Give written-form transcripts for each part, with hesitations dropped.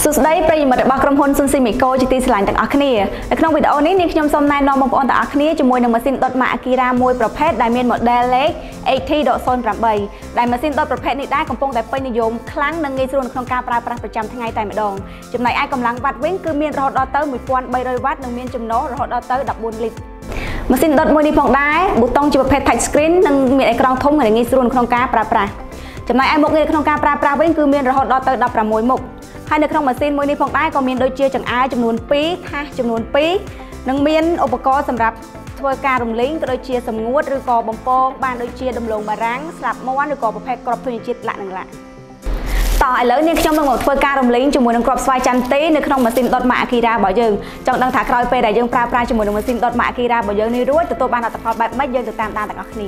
สุดท้ายประโยชน์របស់ក្រុមហ៊ុនស៊ុនស៊ីមីកូជាទីស្រឡាញ់ទាំងអស់គ្នានៅក្នុងវីដេអូនេះនាងខ្ញុំសូមណែនាំបងប្អូនទាំងអស់គ្នាជាមួយនឹងម៉ាស៊ីនដុតម៉ាក Akira មួយប្រភេទដែលមាន model លេខ AT.08 ដែលម៉ាស៊ីនដុតប្រភេទនេះដែរកំពុងតែពេញនិយមខ្លាំងនិងងាយស្រួលក្នុងការប្រើប្រាស់ប្រចាំថ្ងៃតែម្ដងចំណែកឯកម្លាំងវ៉ាត់វិញគឺមានរហូតដល់ទៅ 1300 វ៉ាត់និងមានចំណូលរហូតដល់ទៅ 14 លីត្រម៉ាស៊ីនដុតមួយនេះផងដែរប៊ូតុងជាប្រភេទ touch screen និងមានអេក្រង់ធំនិងងាយស្រួលក្នុងការប្រើប្រាស់ចំណែកឯមុខងារក្នុងការប្រើប្រាស់វិញគឺមានរហូតដល់ទៅ 16 មុខហើយនៅក្នុងម៉ាស៊ីនមួយនេះផងដែរក៏មានដូចជាចង្អើរចំនួន 2 ថាសចំនួន 2 និងមានឧបករណ៍សម្រាប់ធ្វើការរំលេងក៏ដូចជាសម្ងួតឬក៏បំពងបានដូចជាដំឡូងបារាំងស្លាបមាន់ឬក៏ប្រភេទគ្រាប់ធញ្ញជាតិលាក់និងលាក់តោះឥឡូវនាងខ្ញុំនឹងមកធ្វើការរំលេងជាមួយនឹងគ្រាប់ស្វាយចន្ទទីនៅក្នុងម៉ាស៊ីនដុតម៉ាក Akira របស់យើងចង់ដឹងថាក្រោយពេលដែលយើងប្រើប្រាស់ជាមួយនឹងម៉ាស៊ីនដុតម៉ាក Akira របស់យើងនេះរួចទទួលបានលទ្ធផលបែបម៉េចយើងទៅតាមដានទាំងអស់គ្នា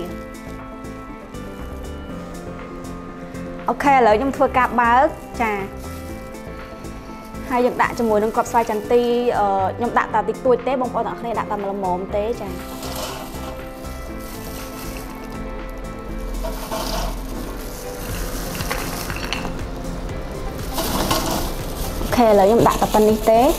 អូខេឥឡូវខ្ញុំធ្វើការបើកចាហើយយើងដាក់ជាមួយនឹងគ្រាប់ស្វាយចន្ទទីខ្ញុំដាក់តាតិចតួចទេបងប្អូនទាំងអស់គ្នាដាក់តាមល្មមទេចាអូខេឥឡូវខ្ញុំដាក់តែប៉ុណ្្នេះទេ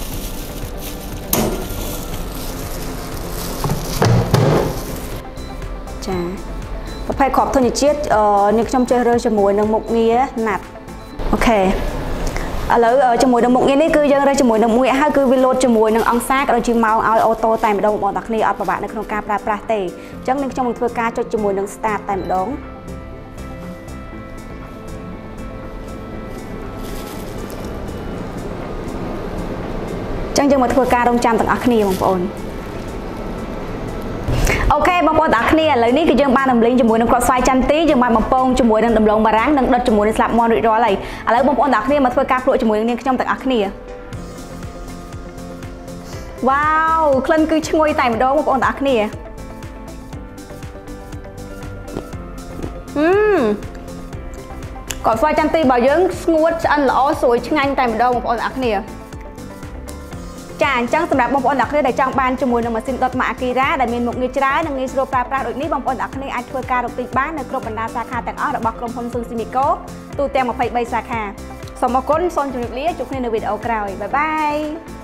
ចាប្រភេទគ្រាប់ធញ្ញជាតិនេះខ្ញុំចេះរើសជាមួយនឹងមុខងារណាត់អូខេឥឡូវជាមួយនឹងមុខងារនេះគឺយើងរើសជាមួយនឹងមួយហើយគឺវាលោតជាមួយនឹងអង្សាក៏ដូចជាម៉ោងឲ្យអូតូតែម្ដងបងប្អូនគ្នាអត់ពិបាកនៅក្នុងការប្រើប្រាស់ទេអញ្ចឹងនឹងខ្ញុំនឹងធ្វើការចុចជាមួយនឹង start តែម្ដងអញ្ចឹងយើងមកធ្វើការរងចាំទាំងអស់គ្នាបងប្អូនអូខេបងប្អូនទាំងអស់គ្នាឥឡូវនេះគឺយើងបានរំលេងជាមួយនឹងគ្រាប់ស្វាយចន្ទទីយើងបានបំពងជាមួយនឹងដំឡូងបារាំងនិងដុតជាមួយនឹងស្លាបមាន់រួចរាល់ហើយឥឡូវបងប្អូនទាំងអស់គ្នាមកធ្វើការភ្លក់ជាមួយនឹងនាងខ្ញុំទាំងអស់គ្នាវ៉ាវក្លិនគឺឈ្ងុយតែម្ដងបងប្អូនទាំងអស់គ្នាគ្រាប់ស្វាយចន្ទទីរបស់យើងស្ងួតឆ្អិនល្អស្រួយឆ្ងាញ់តែម្ដងបងប្អូនទាំងអស់គ្នាចាអញ្ចឹងសម្រាប់បងប្អូនអ្នកគ្នាដែលចង់បានជាមួយនឹងម៉ាស៊ីនដុតម៉ាក Akira ដែលមានមុខងារច្រើននិងងាយស្រួលប្រើប្រាស់ដូចនេះបងប្អូនអ្នកគ្នាអាចធ្វើការរកទិញបាននៅគ្រប់បណ្ដាសាខាទាំងអស់របស់ក្រុមហ៊ុនស៊ុនស៊ីមីកូទូទាំង23សាខាសូមអរគុណសូមជម្រាបលាជួបគ្នានៅវីដេអូក្រោយបាយបាយ